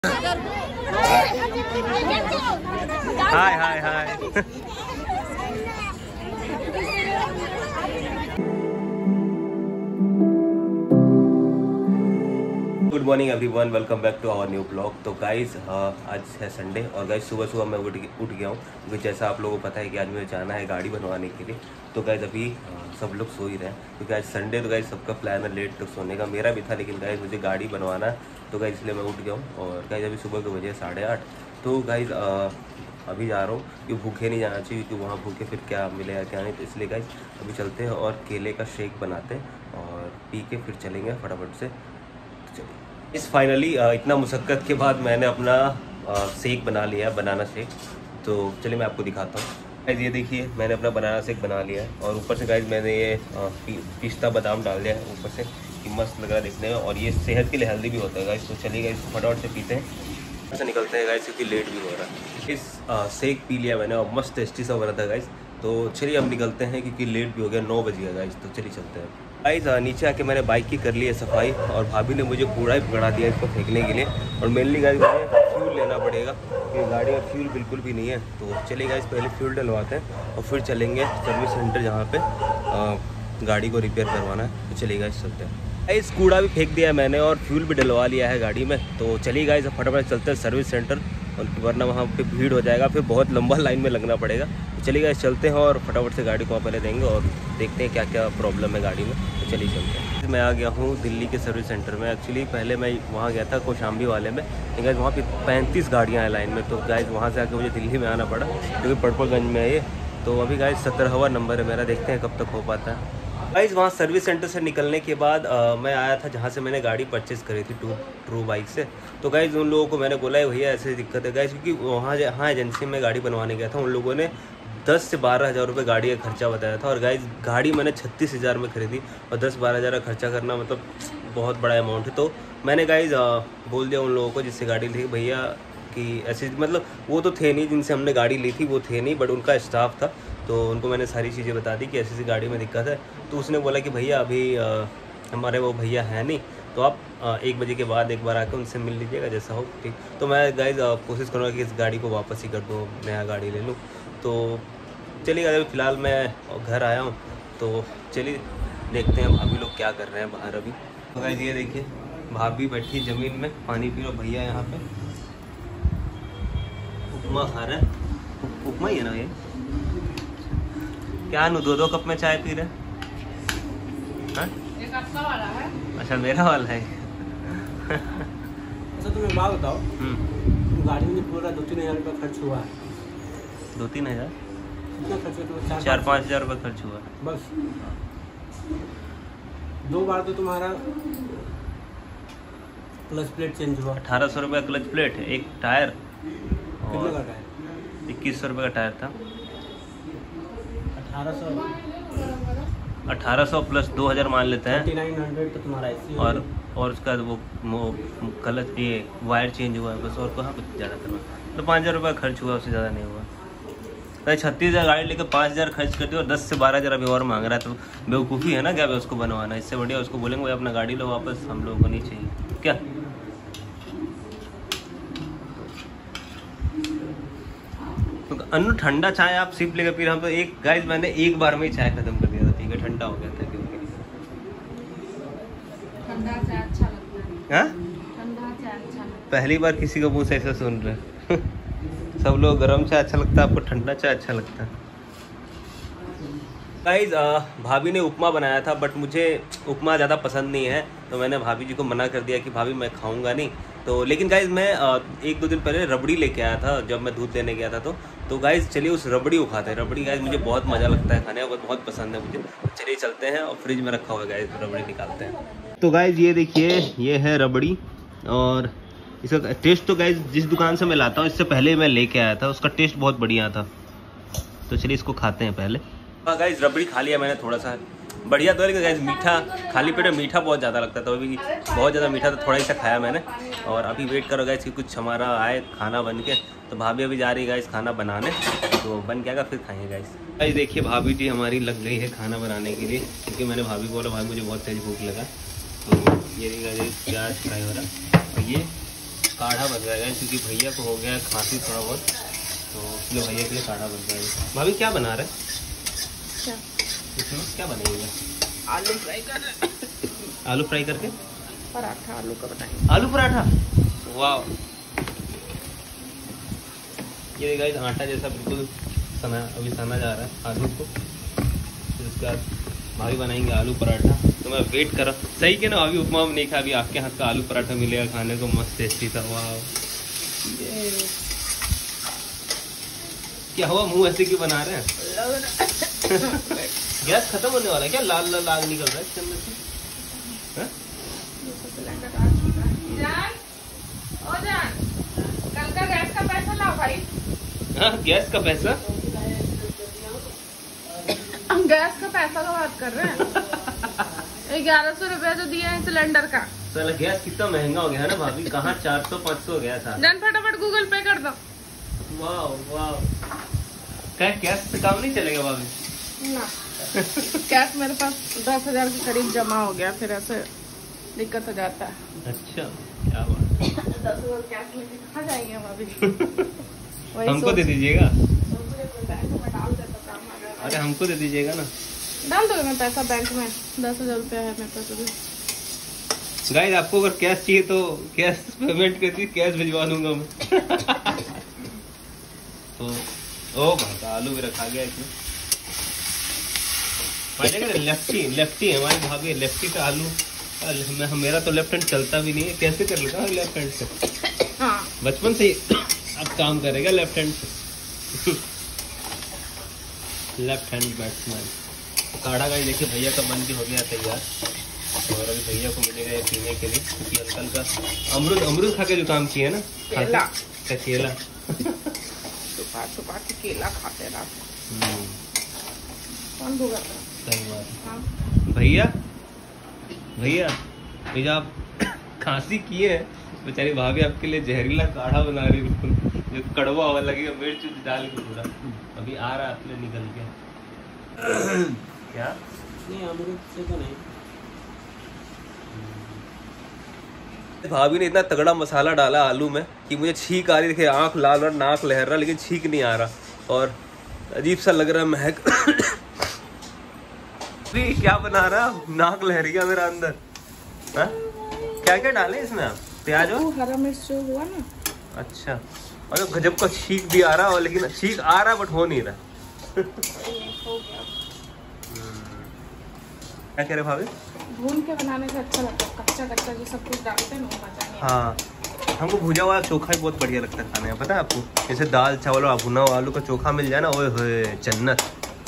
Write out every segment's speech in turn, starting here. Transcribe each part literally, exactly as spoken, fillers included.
Hi hi hi. Good morning everyone, welcome back to our new blog. तो guys आज है Sunday और guys सुबह सुबह मैं उठ उठ गया हूँ क्योंकि जैसा आप लोगों को पता है कि आज मुझे जाना है गाड़ी बनवाने के लिए। तो गाइस अभी uh, सब लोग सो ही रहे हैं क्योंकि आज संडे तो गाइस सबका प्लान है लेट तक सोने का। मेरा भी था लेकिन गाइस मुझे गाड़ी बनवाना है तो गाइस इसलिए मैं उठ गया हूँ। और गाइस अभी सुबह के बजे साढ़े आठ। तो गाइस अभी जा रहा हूँ क्योंकि भूखे नहीं जाना चाहिए क्योंकि वहाँ भूखे फिर क्या मिलेगा क्या नहीं। तो इसलिए गाइस अभी चलते हैं और केले का शेक बनाते हैं और पी के फिर चलेंगे फटाफट से। तो चलिए इस फाइनली इतना मुशक्क़त के बाद मैंने अपना आ, शेक बना लिया है, बनाना शेक। तो चलिए मैं आपको दिखाता हूँ। गाइस ये देखिए मैंने अपना बनाना शेक बना लिया है और ऊपर से गाइस मैंने ये पी, पिस्ता बादाम डाल दिया है ऊपर से कि मस्त लग रहा है दिखने में और ये सेहत के लिए हेल्दी भी होता है गाइस। तो चलिए गाइस फटाफट से पीते हैं, से निकलते हैं गाइस क्योंकि लेट भी हो रहा है। इस आ, शेक पी लिया मैंने और मस्त टेस्टी सा बना था गाइस। तो चलिए हम निकलते हैं क्योंकि लेट भी हो गया, नौ बज गया गाइस। तो चलिए चलते हैं गाइस। नीचे आके मैंने बाइक की कर ली है सफाई और भाभी ने मुझे कूड़ा ही पकड़ा दिया इसको फेंकने के लिए। और मेनली गाइस मुझे फ्यूल लेना पड़ेगा क्योंकि गाड़ी में फ्यूल बिल्कुल भी नहीं है। तो चलिए गाइस पहले फ्यूल डलवाते हैं और फिर चलेंगे सर्विस सेंटर जहाँ पे आ, गाड़ी को रिपेयर करवाना है। तो चलिए गाइस चलते हैं। गाइस कूड़ा भी फेंक दिया है मैंने और फ्यूल भी डलवा लिया है गाड़ी में। तो चलिए गाइस फटाफट चलते हैं सर्विस सेंटर और वरना वहाँ पे भीड़ हो जाएगा, फिर बहुत लंबा लाइन में लगना पड़ेगा। तो चलिए गाइस चलते हैं और फटाफट से गाड़ी को वहाँ पहले देंगे और देखते हैं क्या क्या प्रॉब्लम है गाड़ी में। तो चलिए चलते हैं। मैं आ गया हूँ दिल्ली के सर्विस सेंटर में। एक्चुअली पहले मैं वहाँ गया था कौशाम्बी वाले में, लेकिन गाइस वहाँ पे पैंतीस गाड़ियाँ हैं लाइन में। तो गाइस वहाँ से आके मुझे दिल्ली में आना पड़ा क्योंकि पड़पड़गंज में है ये। तो अभी गाइस सत्रहवां नंबर है मेरा, देखते हैं कब तक हो पाता है। गाइस वहाँ सर्विस सेंटर से निकलने के बाद आ, मैं आया था जहाँ से मैंने गाड़ी परचेज़ करी थी टू ट्रू बाइक से। तो गाइस उन लोगों को मैंने बोला है भैया ऐसे दिक्कत है गाइस क्योंकि वहाँ हाँ एजेंसी में गाड़ी बनवाने गया था, उन लोगों ने दस से बारह हज़ार रुपये गाड़ी का खर्चा बताया था। और गाइस गाड़ी मैंने छत्तीस हज़ार में खरीदी और दस बारह हज़ार का खर्चा करना मतलब बहुत बड़ा अमाउंट है। तो मैंने गाइस बोल दिया उन लोगों को जिससे गाड़ी ली भैया कि ऐसे मतलब वो तो थे नहीं जिनसे हमने गाड़ी ली थी, वो थे नहीं बट उनका स्टाफ था। तो उनको मैंने सारी चीज़ें बता दी कि ऐसी ऐसी गाड़ी में दिक्कत है। तो उसने बोला कि भैया अभी आ, हमारे वो भैया हैं नहीं, तो आप आ, एक बजे के बाद एक बार आकर उनसे मिल लीजिएगा जैसा हो ठीक। तो मैं गाइस कोशिश करूँगा कि इस गाड़ी को वापस ही कर दूँ, नया गाड़ी ले लूँ। तो चलिए अभी फ़िलहाल मैं घर आया हूँ तो चलिए देखते हैं भाभी लोग क्या कर रहे हैं बाहर अभी। तो गाइस ये देखिए भाभी बैठी ज़मीन में पानी पी लो, भैया यहाँ पे उपमा खा रहे हैं। उपमा ही है ना ये, क्या नु दो दो कप में चाय पी रहे हैं? एक आपका वाला है। अच्छा मेरा वाला है। अच्छा तुम्हें बात बताओ, गाड़ी में पूरा दो तीन हज़ार रुपये खर्च हुआ है। दो तीन हज़ार कितना खर्च हुआ? चार चार पाँच हज़ार रुपये खर्च हुआ बस। दो बार तो तुम्हारा क्लच प्लेट चेंज हुआ। अठारह सौ रुपये क्लच प्लेट, एक टायर कितने का टायर? इक्कीस सौ रुपये का टायर था। अठारह सौ अठारह सौ प्लस दो हज़ार मान लेते हैं। थर्टी नाइन हंड्रेड तो तुम्हारा ऐसी और और उसका वो, वो क्लच ये वायर चेंज हुआ है बस, और कहाँ कुछ ज़्यादा करना। तो पाँच हज़ार रुपये खर्च हुआ, उससे ज़्यादा नहीं हुआ। तो छत्तीस हज़ार गाड़ी लेकर पाँच हज़ार खर्च कर दिया और दस से बारह हज़ार अभी और मांग रहा है। तो बेवकूफ़ी है ना क्या उसको बनवाना। इससे बढ़िया उसको बोलेंगे भाई अपना गाड़ी लो वापस, हम लोगों को नहीं चाहिए क्या। तो अनु ठंडा चाय आप सिप लेकर पी रहे हम तो एक गाइस मैंने एक बार में ही चाय खत्म कर दिया था, ठीक है ठंडा हो गया था क्योंकि ठंडा चाय अच्छा लगता है। हाँ ठंडा चाय अच्छा लगता है। पहली बार किसी का मुंह से ऐसा सुन रहे सब लोग गर्म चाय अच्छा लगता है, आपको ठंडा चाय अच्छा लगता है। गाइस भाभी ने उपमा बनाया था बट मुझे उपमा ज़्यादा पसंद नहीं है तो मैंने भाभी जी को मना कर दिया कि भाभी मैं खाऊंगा नहीं। तो लेकिन गाइस मैं आ, एक दो दिन पहले रबड़ी लेके आया था जब मैं दूध लेने गया था। तो तो गाइस चलिए उस रबड़ी को खाते हैं। रबड़ी गाइस मुझे बहुत मज़ा लगता है खाने में, बहुत पसंद है मुझे। चलिए चलते हैं और फ्रिज में रखा हुआ है गाइस रबड़ी निकालते हैं। तो गाइस ये देखिए ये है रबड़ी और इसका टेस्ट तो गाइस जिस दुकान से मैं लाता हूँ इससे पहले मैं लेके आया था, उसका टेस्ट बहुत बढ़िया था। तो चलिए इसको खाते हैं पहले। हाँ गाइस रबड़ी खा लिया मैंने, थोड़ा सा बढ़िया तो है गाइस, मीठा खाली पेट में मीठा बहुत ज़्यादा लगता था, अभी बहुत ज़्यादा मीठा तो थोड़ा ही सा खाया मैंने। और अभी वेट करो गाइस कि कुछ हमारा आए खाना बन के। तो भाभी अभी जा रही है गाइस खाना बनाने, तो बन के आएगा फिर खाएंगे गाइस। गाइस देखिए भाभी जी हमारी लग गई है खाना बनाने के लिए क्योंकि मैंने भाभी को बोला भाई मुझे बहुत तेज भूख लगा। तो ये गाइस प्याज फ्राई हो रहा है और ये काढ़ा बन रहा है क्योंकि भैया को हो गया खांसी थोड़ा बहुत, तो इसलिए भैया के लिए काढ़ा बन रहा है। भाभी क्या बना रहे क्या इसमें, क्या बनेगा? आलू फ्राई कर रहे हैं। आलू फ्राई करके पराठा आलू का बनाएंगे। आलू पराठा, वाह। ये गाइस आटा जैसा बिल्कुल सना अभी सना जा रहा है आलू को, फिर उसके बाद भाभी बनाएंगे आलू पराठा। तो मैं वेट कर रहा हूँ। सही के ना, अभी उपमा नहीं खा, अभी आपके हाथ का आलू पराठा मिलेगा खाने को, मस्त टेस्टी था। वाह, क्या हुआ, मुंह ऐसे क्यों बना रहे हैं? गैस खत्म होने वाला है क्या? लाल लाल आग निकल रहा है इसके अंदर से। जान, ओ जान, कल का गैस का पैसा लाओ भाई। हाँ, गैस का पैसा? हम गैस का पैसा का बात कर रहे हैं। ग्यारह सौ रुपया जो दिया है सिलेंडर का। चलो, गैस कितना महंगा हो गया है ना भाभी, कहाँ चार सौ पाँच सौ हो गया था। जान फटाफट गूगल पे कर दो। वाह वाह, क्या गैस पे काम नहीं चलेगा भाभी? ना, कैश मेरे पास दस हजार के करीब जमा हो गया, फिर ऐसे दिक्कत हो जाता है। अच्छा, क्या बात। दस हजार कैश लेके कहाँ जाएंगे हम अभी? वही हमको दे सोच- दीजिएगा। बैंक में डाल दे तो काम आ जाएगा। अरे हमको दे दीजिएगा ना। डाल दो मैं पैसा बैंक में, दस हजार रुपया है मेरे पास अभी। गाइस, आपको अगर कैश चाहिए तो कैश पेमेंट कर दी, कैश भिजवा दूंगा मैं। तो ओ भाई, आलू भी रखा गया इसमें। लेफ्टी लेफ्टी है हमारी भाभी, लेफ्टी का आलू। मैं मेरा तो लेफ्ट हैंड चलता भी नहीं है, कैसे कर लेगा लेफ्ट हैंड से? हाँ, बचपन से ही अब काम करेगा लेफ्ट हैंड से। Left hand batsman. काढ़ा गाइस देखिए भैया का बन के हो गया तैयार, और अभी भैया को मिलेगा ये पीने के लिए, क्योंकि अंकल का अमरूद अमरूद खा के जो काम किया ना, केला। का केला। छुपा छुपा के केला खाते रात को। हम्म, कौन भूगा था? सही बात है। हाँ, भैया भैया ये जो आप खांसी किए हैं, बेचारी भाभी आपके लिए जहरीला काढ़ा बना रही है, जो कड़वा हुआ लगेगा, मिर्च डाल के पूरा। अभी आ रहा है आपने निकल के। क्या नहीं, अमरूद से तो नहीं। भाभी ने इतना तगड़ा मसाला डाला आलू में कि मुझे छींक आ रही, देखिए आंख लाल और नाक लहर रहा, लेकिन छींक नहीं आ रहा और अजीब सा लग रहा है महक। क्या बना रहा, नाक लहर गया मेरा अंदर। हा? क्या क्या डाले इसमें आप? प्याज और हरा मिर्च जो हुआ ना। अच्छा, और गजब का छींक भी आ रहा है, लेकिन छींक आ रहा बट हो नहीं रहा। हो गया। क्या कह रहे भाभी? भून के बनाने से अच्छा लगता है, कच्चा कच्चा जो सब कुछ डालते हैं ना वो मजा नहीं आता। हाँ, हमको भुजा हुआ चोखा ही बहुत बढ़िया लगता है खाने में, पता है आपको? जैसे दाल चावल और भुना हुआ आलू का चोखा मिल जाए ना, ओए होए जन्नत।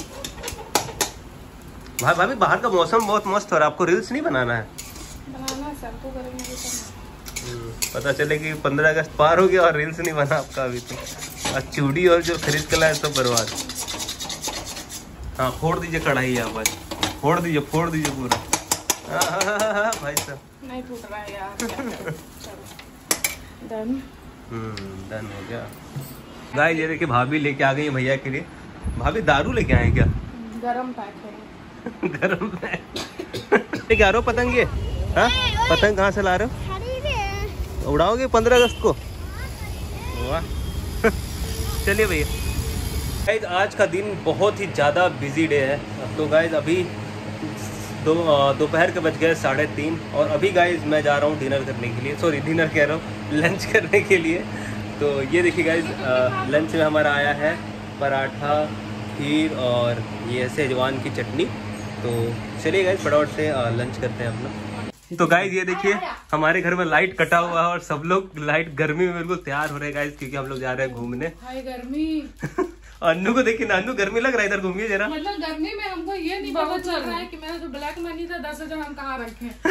भाई भाभी, बाहर का मौसम बहुत मस्त हो रहा है, आपको रील्स नहीं बनाना है? बनाना है, शैम्पू करेंगे भी करना। पता चले कि पंद्रह अगस्त पार हो गया और रील्स नहीं बना आपका अभी तो। और चूड़ी और जो खरीद कर लाए तो बर्बाद। हाँ, फोड़ दीजिए कढ़ाई आप, बस फोड़ दीजिए फोड़ दीजिए पूरा। हाँ हाँ हाँ हाँ भाई साहब, नहीं टूट रहा है यार, क्या करें? चलो डन। हम्म डन हो गया। गाइस ये देखिए भाभी लेके आ गई है भैया के लिए। भाभी दारू लेके आए क्या? गरम पैक है। गरम लेके आ रहे हो पतंग? ये हाँ, पतंग कहाँ से ला रहे हो? उड़ाओगे पंद्रह अगस्त को? वाह। चलिए भैया। गाइस आज का दिन बहुत ही ज़्यादा बिजी डे है। तो गाइस अभी दो दोपहर के बज गए साढ़े तीन, और अभी गाइस मैं जा रहा हूँ डिनर करने के लिए, सॉरी डिनर कह रहा हूँ, लंच करने के लिए। तो ये देखिए गाइस, लंच में हमारा आया है पराठा, खीर और ये सेजवान की चटनी। तो चलिए गाइस फटाफट से लंच करते हैं अपना। तो गाइस ये देखिए हमारे घर में लाइट कटा हुआ है और सब लोग लाइट गर्मी में बिल्कुल तैयार हो रहे हैं गाइस, क्योंकि हम लोग जा रहे हैं घूमने। हाय गर्मी। अन्नू को देखिए ना, अन्नू गर्मी लग रहा है, इधर घूमिए जरा। मतलब गर्मी में हमको ये नहीं पता चल रहा है कि मेरा जो ब्लैक मनी था दस हजार हम कहाँ रखे हैं।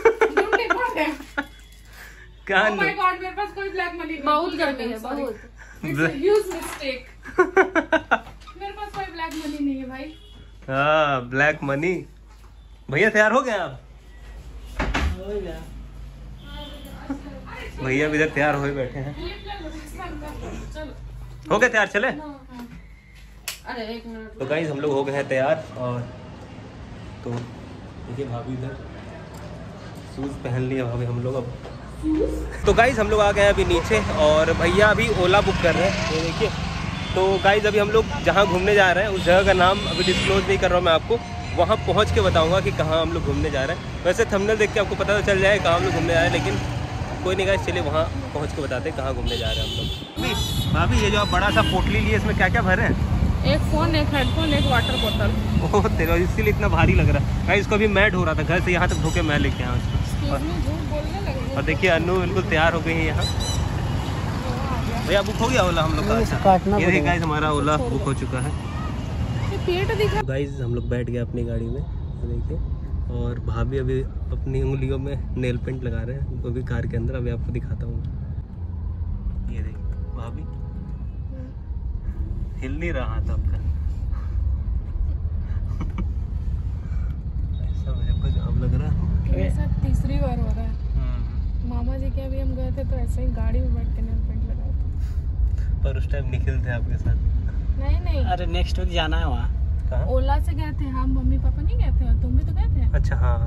क्या Oh अन्नू? my God, मेरे पास कोई ब्लैक मनी नहीं। बहुत गर्मी है, बहुत। It's a Black- huge mistake. मेरे पास कोई ब्लैक मनी नहीं है भाई। हाँ, ब्लैक मनी। भैया तैयार हो गए आप? भैया भी इधर तैयार हो बैठे हैं। चलो। हो गए तैयार, चले? अरे एक मिनट। तो गाइस हम लोग हो गए हैं तैयार, और तो देखिए भाभी इधर शूज पहन लिए भाभी हम लोग। अब तो गाइज हम लोग आ गए हैं अभी नीचे और भैया अभी ओला बुक कर रहे हैं, ये देखिए। तो गाइज अभी हम लोग जहाँ घूमने जा रहे हैं उस जगह का नाम अभी डिस्क्लोज नहीं कर रहा हूँ मैं आपको, वहाँ पहुँच के बताऊँगा कि कहाँ हम लोग घूमने जा रहे हैं। वैसे थंबनेल देख के आपको पता तो चल जाए कहाँ हम लोग घूमने जा रहे हैं, लेकिन कोई नहीं गाइज, चलिए वहाँ पहुँच के बताते हैं कहाँ घूमने जा रहे हैं हम लोग। भाभी ये जो आप बड़ा सा पोटली लिए इसमें क्या क्या भरे हैं? एक फोन, एक हेडफोन, एक वाटर बोतल। ओह तेरा, इसलिए इतना भारी लग रहा है गाइस। इसको अभी मैं ढो रहा था घर से यहाँ तक, धोके मैं लेके आया उसको। और देखिए अनु बिल्कुल तैयार हो गई है यहाँ। भैया बुक हो गया ओला हम लोग का? ये देखिए गाइस हमारा ओला बुक हो चुका है। पेट दिखा गाइस हम लोग बैठ गए अपनी गाड़ी में, देखिए। और भाभी अभी अपनी उंगलियों में नेल पेंट लगा रहे हैं, वो भी कार के अंदर। अभी आपको दिखाता हूँ, ये देखिए भाभी हिल नहीं रहा था आपका। ऐसा मुझे कुछ अब लग रहा है। ऐसा तीसरी बार हो रहा है। मामा जी के अभी हम गए थे तो ऐसे ही गाड़ी में बैठ के नेल पेंट लगाया था, पर उस टाइम निखिल थे आपके साथ। नहीं नहीं, अरे नेक्स्ट वीक जाना है वहाँ। कहाँ? ओला से गए थे हम, मम्मी पापा नहीं गए थे और तुम भी तो गए थे। अच्छा हाँ।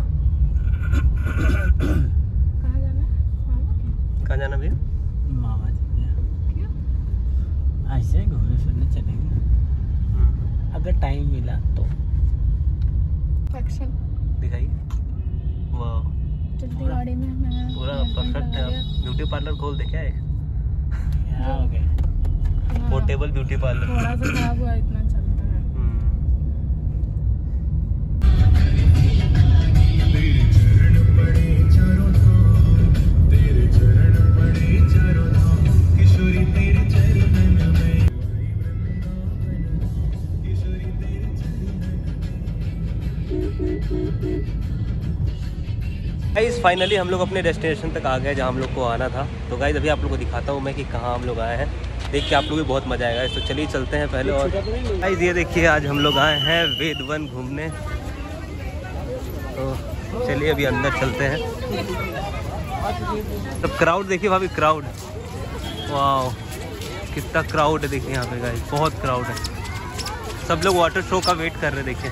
कहाँ जाना है मामा के? कहाँ जाना भैया? मामा जी के क्यों? ऐसे घूमने फिरने चलेंगे अगर टाइम मिला तो। एक्शन दिखाइए। वाह चलती गाड़ी में मैं पूरा परफेक्ट है। आप ब्यूटी पार्लर खोल दे क्या है? क्या हो गया? Portable beauty parlour. थोड़ा सा खराब हुआ, इतना चलता है। गाइस फाइनली हम लोग अपने डेस्टिनेशन तक आ गए जहाँ हम लोग को आना था। तो गाइस अभी आप लोग को दिखाता हूँ मैं कि कहाँ हम लोग आए हैं, देख के आप लोग भी बहुत मजा आएगा। तो चलिए चलते हैं पहले। और गाइस ये देखिए आज हम लोग आए हैं वेद वन घूमने, तो चलिए अभी अंदर चलते हैं। तो क्राउड देखिए भाभी, क्राउड वाह कितना क्राउड है देखिए यहाँ पे गाइस, बहुत क्राउड है। सब लोग वाटर शो का वेट कर रहे हैं देखिए।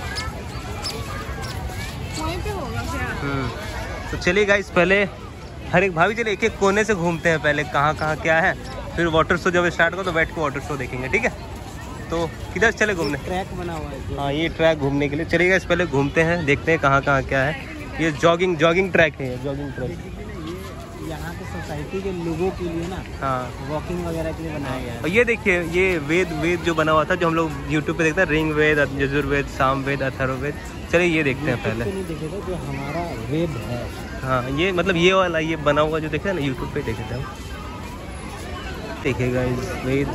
वहीं पे होगा क्या? तो चलिए गाइस पहले हर एक भाभी चलिए एक एक कोने से घूमते हैं पहले, कहाँ कहाँ क्या है, फिर वाटर शो जब स्टार्ट हो तो बैठ के वाटर शो देखेंगे, ठीक है? तो किधर चले घूमने? ट्रैक बना हुआ है। हाँ ये ट्रैक घूमने के लिए चलिए गाइस पहले घूमते हैं, देखते हैं कहाँ कहाँ क्या है। ये जॉगिंग जॉगिंग ट्रैक है, जॉगिंग ट्रैक। ये यहाँ के सोसाइटी के लोगों के लिए ना, हाँ वॉकिंग वगैरह के लिए बनाया गया है। और ये देखिए ये वेद वेद जो बना हुआ था, जो हम लोग यूट्यूब पे देखते हैं, रिंग वेद, यजुर्वेद, सामवेद, अथर्ववेद। चलिए ये देखते हैं पहले। नहीं देखे थे, जो हमारा वेद है। हाँ ये मतलब ये वाला ये बना हुआ जो देखे ना यूट्यूब पे देखे थे हम। देखिएगा वेद,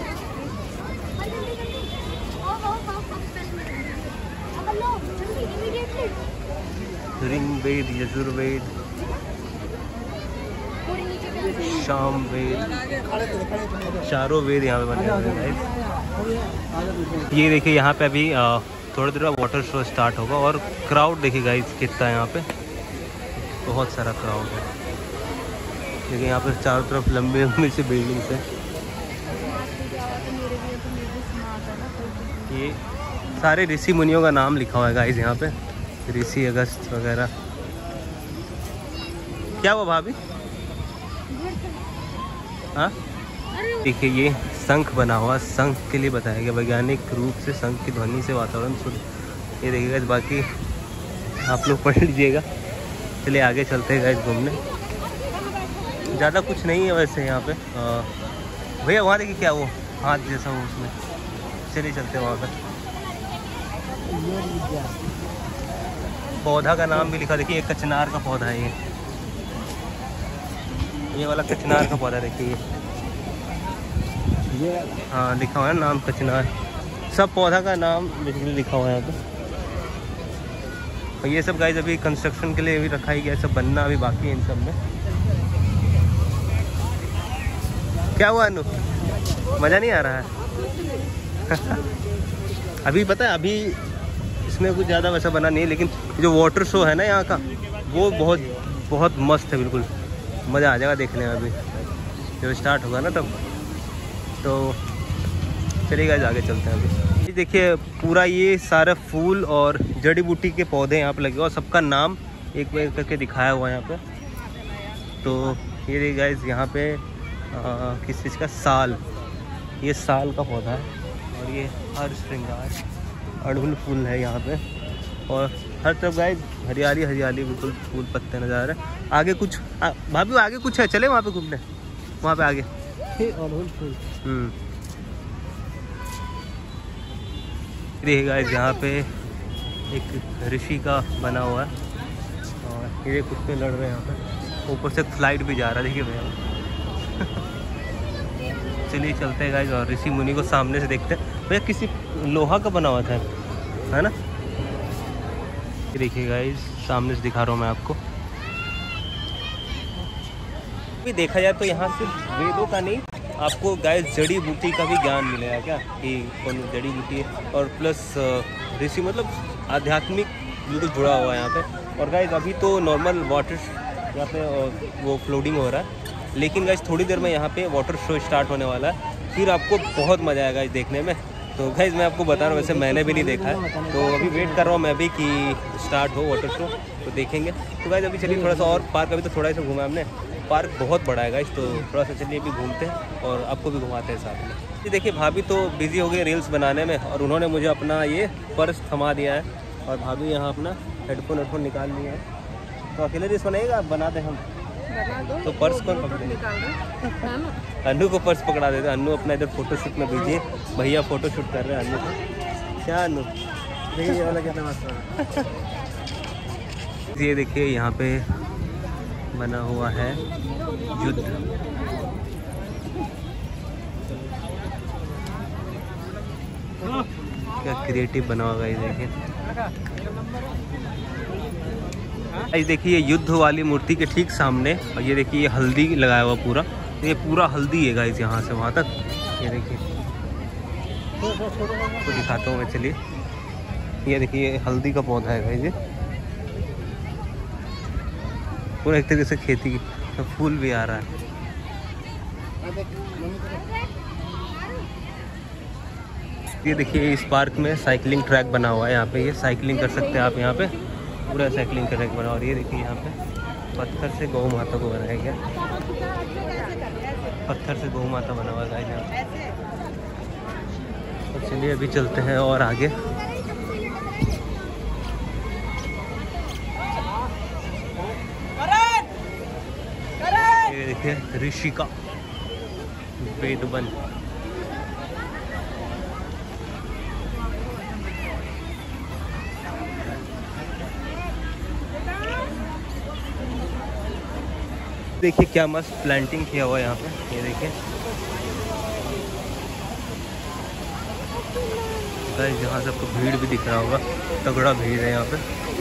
रिंग वेद, यजुर्वेद, शाम वेद, चारों वेद यहाँ पे बने हुए हैं। ये देखिए यहाँ पे अभी थोड़ी देर बाद वाटर शो स्टार्ट होगा और क्राउड देखिए गाइस कितना है यहाँ पे, बहुत सारा क्राउड है। देखिए यहाँ पे चारों तरफ लंबे लंबे से बिल्डिंग्स है। ये सारे ऋषि मुनियों का नाम लिखा हुआ है गाइस यहाँ पे, ऋषि अगस्त वगैरह। क्या हुआ भाभी? हाँ देखिए ये शंख बना हुआ, शंख के लिए बताया गया वैज्ञानिक रूप से शंख की ध्वनि से वातावरण शुद्ध। ये देखिएगा, बाकी आप लोग पढ़ लीजिएगा। चलिए आगे चलते हैं गाइस घूमने। ज़्यादा कुछ नहीं है वैसे यहाँ पे। भैया वहाँ देखिए क्या वो हाथ जैसा वो उसमें, चलिए चलते हैं वहाँ पर। पौधा का नाम भी लिखा देखिए, एक कचनार का पौधा है ये ये वाला कचनार का पौधा देखिए ये, हाँ लिखा हुआ है नाम कचनार। सब पौधा का नाम बेसिकली लिखा हुआ है यहाँ पे। और ये सब गाइस अभी कंस्ट्रक्शन के लिए भी रखा ही गया, सब बनना अभी बाकी है इन सब में। क्या हुआ अनु, मज़ा नहीं आ रहा है? अभी पता है अभी इसमें कुछ ज़्यादा वैसा बना नहीं है, लेकिन जो वाटर शो है ना यहाँ का वो बहुत बहुत मस्त है, बिल्कुल मज़ा आ जाएगा देखने में। अभी जब स्टार्ट होगा ना तब तो चलिएगा आगे चलते हैं। अभी देखिए पूरा ये सारा फूल और जड़ी बूटी के पौधे यहाँ पे लगे और सबका नाम एक बार करके दिखाया हुआ है यहाँ पे। तो ये देखिए गाइस यहाँ पे आ, किस चीज़ का साल, ये साल का पौधा है और ये हर श्रृंगार अड़हुल फूल है यहाँ पे। और हर तरफ गाइस हरियाली हरियाली, बिल्कुल फूल पत्ते नज़र आ रहे हैं। आगे कुछ भाभी आगे कुछ है, चले वहाँ पे घूमने, वहाँ पे आगे अड़हुल फूल। हम्म देखिए गाइस यहाँ पे एक ऋषि का बना हुआ है और ये कुत्ते लड़ रहे हैं यहाँ पे, ऊपर से फ्लाइट भी जा रहा है देखिए भैया। चलिए चलते हैं गाइस और ऋषि मुनि को सामने से देखते हैं। भैया किसी लोहा का बना हुआ था, है ना? ये देखिए गाइस सामने से दिखा रहा हूँ मैं आपको। भी देखा जाए तो यहाँ सिर्फ वेदों का नहीं, आपको गाइस जड़ी बूटी का भी ज्ञान मिलेगा क्या, कि कौन जड़ी बूटी है। और प्लस ऋषि मतलब आध्यात्मिक बिल्कुल जुड़ा हुआ है यहाँ पे। और गाइस अभी तो नॉर्मल वाटर यहाँ पे वो फ्लोटिंग हो रहा है, लेकिन गाइस थोड़ी देर में यहाँ पे वाटर शो स्टार्ट होने वाला है, फिर आपको बहुत मज़ा आएगा इस देखने में। तो गाइस मैं आपको बता रहा हूँ, वैसे मैंने भी नहीं देखा है, तो अभी वेट कर रहा हूँ मैं भी कि स्टार्ट हो वाटर शो, तो देखेंगे। तो गाइस अभी चलिए थोड़ा सा और पार्क, अभी तो थोड़ा सा घूमा हमने, पार्क बहुत बड़ा है गाइस, तो थोड़ा सा चलिए अभी घूमते हैं और आपको भी घुमाते हैं साथ में। ये देखिए भाभी तो बिजी हो गई रील्स बनाने में, और उन्होंने मुझे अपना ये पर्स थमा दिया है, और भाभी यहाँ अपना हेडफोन हेडफोन निकाल लिया है। तो अकेले रील्स बनाएगा, आप बना दें हम तो पर्स कौन पकड़ेगा? अन्नू को पर्स पकड़ा देते। अन्नू अपना इधर फोटो शूट में बिजी है, भैया फोटो शूट कर रहे हैं अन्नू को। क्या अन्नू देखिए ये वाला कितना मस्त है। ये देखिए यहाँ पे बना हुआ है युद्ध, क्या क्रिएटिव बना होगा ये देखिए। ये देखिए युद्ध वाली मूर्ति के ठीक सामने, और ये देखिए ये हल्दी लगाया हुआ पूरा, तो ये पूरा हल्दी है गाइस यहाँ से वहाँ तक। ये देखिए तो दिखाता हूँ मैं, चलिए। ये देखिए ये हल्दी का पौधा है गाइस, ये पूरा एक तरीके से खेती की, तो फूल भी आ रहा है। ये देखिए इस पार्क में साइकिलिंग ट्रैक बना हुआ है, यहाँ पे ये साइकिलिंग कर सकते हैं आप, यहाँ पे पूरा साइकिलिंग ट्रैक बना। और ये देखिए यहाँ पे पत्थर से गौ माता को बनाया गया, पत्थर से गौ माता बना हुआ है यहाँ पे। तो चलिए अभी चलते हैं और आगे। ये देखिए ऋषि का वेद वन, देखिए क्या मस्त प्लांटिंग किया हुआ है यहाँ पे। ये देखिए गाइस यहाँ से आपको भीड़ भी दिख रहा होगा, तगड़ा भीड़ है यहाँ पे।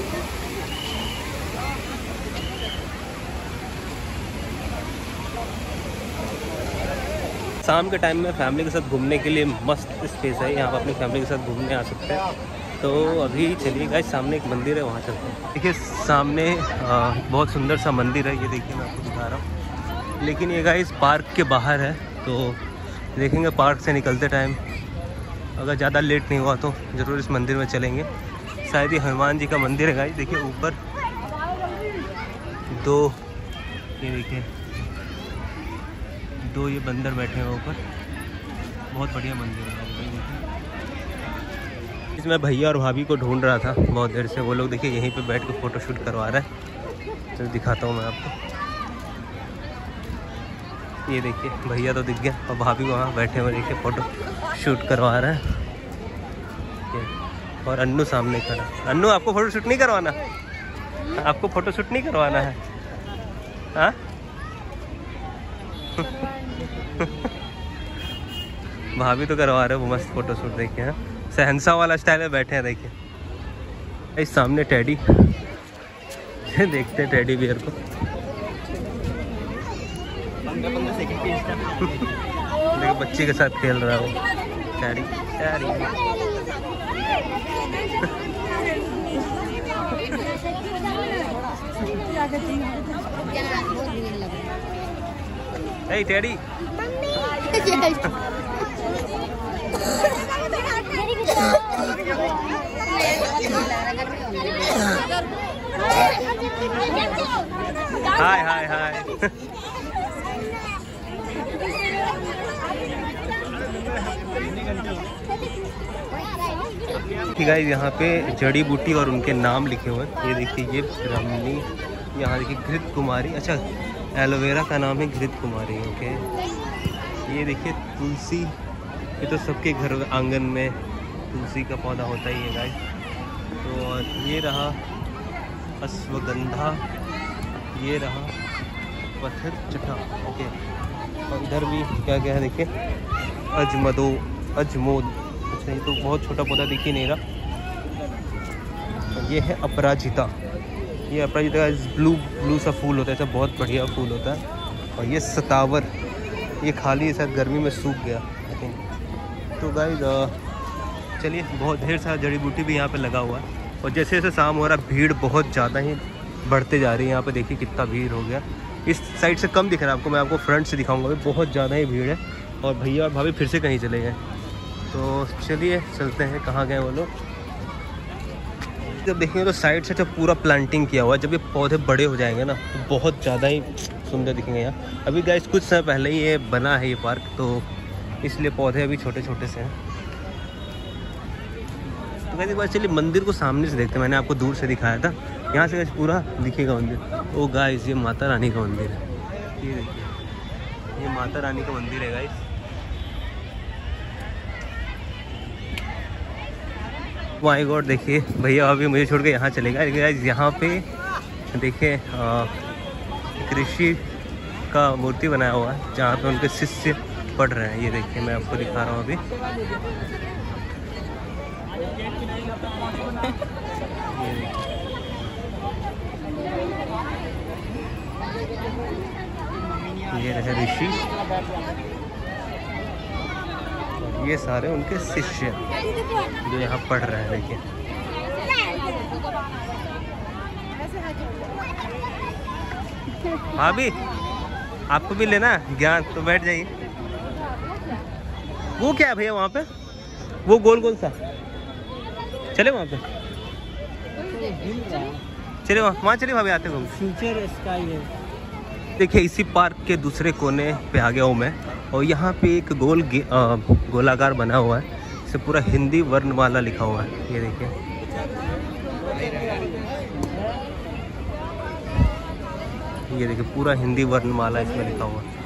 शाम के टाइम में फैमिली के साथ घूमने के लिए मस्त स्पेस है यहाँ पर, अपनी फैमिली के साथ घूमने आ सकते हैं। तो अभी चलिए गाइस सामने एक मंदिर है, वहाँ चलते हैं। देखिए सामने आ, बहुत सुंदर सा मंदिर है, ये देखिए मैं आपको दिखा रहा हूँ। लेकिन ये गाइस पार्क के बाहर है, तो देखेंगे पार्क से निकलते टाइम अगर ज़्यादा लेट नहीं हुआ तो ज़रूर इस मंदिर में चलेंगे। शायद ये हनुमान जी का मंदिर है गाइस। देखिए ऊपर दो, ये देखिए दो ये बंदर बैठे हैं ऊपर, बहुत बढ़िया मंदिर है। इसमें भैया और भाभी को ढूंढ रहा था बहुत देर से, वो लोग देखिए यहीं पे बैठ के फ़ोटो शूट करवा रहे हैं। तो दिखाता हूँ मैं आपको, ये देखिए भैया तो दिख गया और भाभी वहाँ बैठे हुए देखिए फ़ोटो शूट करवा रहे हैं। और अन्नू सामने खड़ा। अन्नू आपको फ़ोटो शूट नहीं करवाना? आपको फ़ोटो शूट नहीं करवाना है? हाँ भाभी तो करवा रहे हो मस्त फ़ोटो शूट, देखिए हाँ सहनसा वाला स्टाइल में बैठे हैं। देखिए इस सामने टेडी देखते हैं टेडी बियर को। देखो बच्चे के साथ खेल रहा है वो teddy teddy. Hey teddy hi hi hi. Guys यहाँ पे जड़ी बूटी और उनके नाम लिखे हुए हैं। ये देखिए, ये ब्राह्मणी, यहाँ देखिए घृत कुमारी, अच्छा एलोवेरा का नाम है घृत कुमारी। ओके, ये देखिए तुलसी, ये तो सबके घर आंगन में तुलसी का पौधा होता ही है गाइस। तो और ये रहा अश्वगंधा, ये रहा पत्थर चटा। ओके, और इधर भी क्या क्या है देखिए, अजमदो अजमोद, अच्छा ये तो बहुत छोटा पौधा दिख ही नहीं रहा। ये है अपराजिता, ये अपराजिता का ब्लू ब्लू सा फूल होता है, ऐसा बहुत बढ़िया फूल होता है। और ये सतावर, ये खाली शायद गर्मी में सूख गया आई थिंक। तो गाइस चलिए, बहुत ढेर सारा जड़ी बूटी भी यहाँ पे लगा हुआ है। और जैसे जैसे शाम हो रहा, भीड़ बहुत ज़्यादा ही बढ़ते जा रही है। यहाँ पे देखिए कितना भीड़ हो गया। इस साइड से कम दिख रहा है आपको, मैं आपको फ्रंट से दिखाऊंगा, भी बहुत ज़्यादा ही भीड़ है। और भैया और भाभी फिर से कहीं चले गए। तो चलिए चलते हैं, कहाँ गए वो लोग। जब देखेंगे तो साइड से जब पूरा प्लांटिंग किया हुआ है, जब ये पौधे बड़े हो जाएंगे ना तो बहुत ज़्यादा ही सुंदर दिखेंगे यहाँ। अभी गाइस कुछ समय पहले ही ये बना है ये पार्क, तो इसलिए पौधे अभी छोटे छोटे से हैं। तो गाइस एक बार चलिए मंदिर को सामने से देखते हैं। मैंने आपको दूर से दिखाया था, यहाँ से पूरा दिखेगा मंदिर। ओ गाइस, ये माता रानी का मंदिर है। ये देखिए, ये माता रानी का मंदिर है गाइस। माय गॉड, देखिए भैया अभी मुझे छोड़ के यहाँ चलेगा। गाइस यहाँ पे देखिए एक ऋषि का मूर्ति बनाया हुआ है, जहाँ पे उनके शिष्य पढ़ रहे हैं। ये देखिए, मैं आपको दिखा रहा हूँ अभी। ये रहे ऋषि, ये सारे उनके शिष्य जो यहाँ पढ़ रहे हैं। देखिए भाभी, आपको भी लेना ज्ञान तो बैठ जाइए। वो क्या है भैया वहाँ पे, वो गोल गोल सा, चले वहाँ पे, चले वहाँ वहाँ चलिए भाभी, आते घूम। फ्यूचर स्काई है। देखिए इसी पार्क के दूसरे कोने पे आ गया हूँ मैं, और यहाँ पे एक गोल आ, गोलाकार बना हुआ है, इसे पूरा हिंदी वर्णमाला लिखा हुआ है। ये देखिए, ये देखिए पूरा हिंदी वर्णमाला इसमें लिखा हुआ है।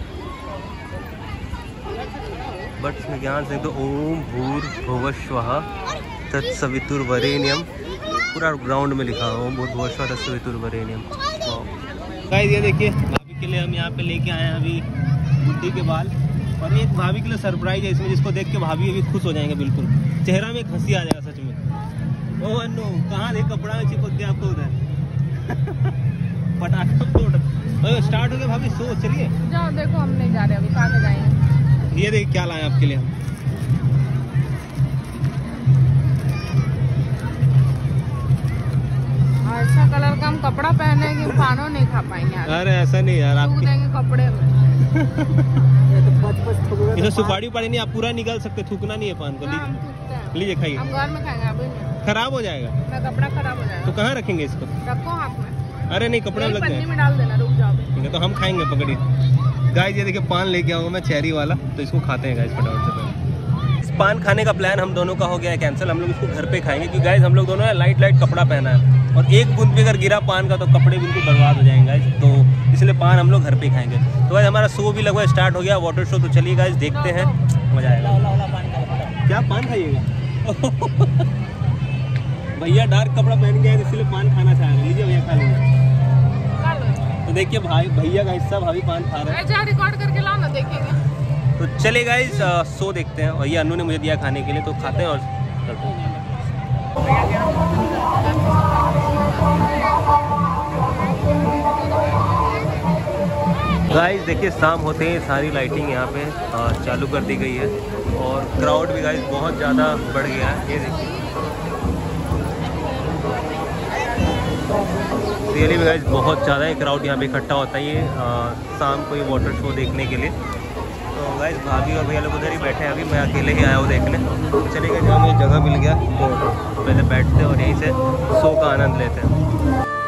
बट इसमें ज्ञान से तो ओम भूर्भुवः स्वः तत्सवितुर्वरेण्यम, पूरा ग्राउंड में लिखा हुआ ओम भूर्भुवः स्वः तत्सवितुर्वरेण्यम। गाइस ये देखिए, भाभी के लिए हम यहाँ पे लेके आए हैं अभी बुड्ढी के बाल, और एक भाभी के लिए सरप्राइज है इसमें, जिसको देख के भाभी अभी खुश हो जाएंगे बिल्कुल, चेहरा में एक हंसी आ जाएगा सच में। ओ अन्नू, कहाँ देख कपड़ा में चिपक गया आपको उधर। पटाखा फोड़ स्टार्ट हो गया भाभी, सो चलिए जाओ, देखो हम नहीं जा रहे अभी, कहाँ जाएंगे। ये देखिए क्या लाए आपके लिए हम। ऐसा कलर का हम कपड़ा पहने कि पानो नहीं खा पाएंगे। अरे ऐसा नहीं यार, आप देंगे कपड़े में। इसे सुपारी उपाड़ी नहीं, आप पूरा निकाल सकते, थूकना नहीं है पान को। लीजिए खाइए, हम घर में खाएंगे, अभी नहीं। खराब हो जाएगा, मैं कपड़ा खराब हो जाएगा तो कहाँ रखेंगे इसको? रखो हाथ में। अरे नहीं, कपड़ा लग पन्नी में डाल देना, रुक जाओ। ठीक है, तो हम खाएंगे, पकड़िए। गाइस ये देखिए पान लेके आऊँगा मैं, चेरी वाला, तो इसको खाते हैं गाइस फटाफट से। इस पान खाने का प्लान हम दोनों का हो गया है कैंसिल, हम लोग इसको घर पे खाएंगे, क्योंकि गाइस हम लोग दोनों ने लाइट लाइट कपड़ा पहना है, और एक बूंद भी अगर गिरा पान का तो कपड़े बिल्कुल बर्बाद हो जाएंगे गाइस, तो इसलिए पान हम लोग घर पे खाएंगे। तो गाइस हमारा शो भी लगभग स्टार्ट हो गया, वाटर शो, तो चलिए गाइस देखते हैं, मजा आएगा। क्या पान खाइएगा? भैया डार्क कपड़ा पहन गया है, इसलिए पान खाना चाह रहे हैं। लीजिए भैया, खा लीजिए। तो देखिए भाई, भैया का हिस्सा भाभी पान खा रहे हैं। रिकॉर्ड करके लाओ ना, देखेंगे। तो चले गाइस शो देखते हैं, और ये अन्नू ने मुझे दिया खाने के लिए, तो खाते हैं और करते हैं। गाइस देखिए, शाम होते ही सारी लाइटिंग यहाँ पे आ, चालू कर दी गई है, और क्राउड भी गाइस बहुत ज़्यादा बढ़ गया है। ये देखिए रियली में गाइस बहुत ज़्यादा ही क्राउड यहाँ पे इकट्ठा होता है ये शाम को ये वाटर शो देखने के लिए। तो गाइस भाभी और भैया लोग उधर ही बैठे हैं, अभी मैं अकेले ही आया हूँ देखने। तो चलिए जहाँ मुझे जगह मिल गया तो पहले बैठते और यहीं से शो का आनंद लेते हैं।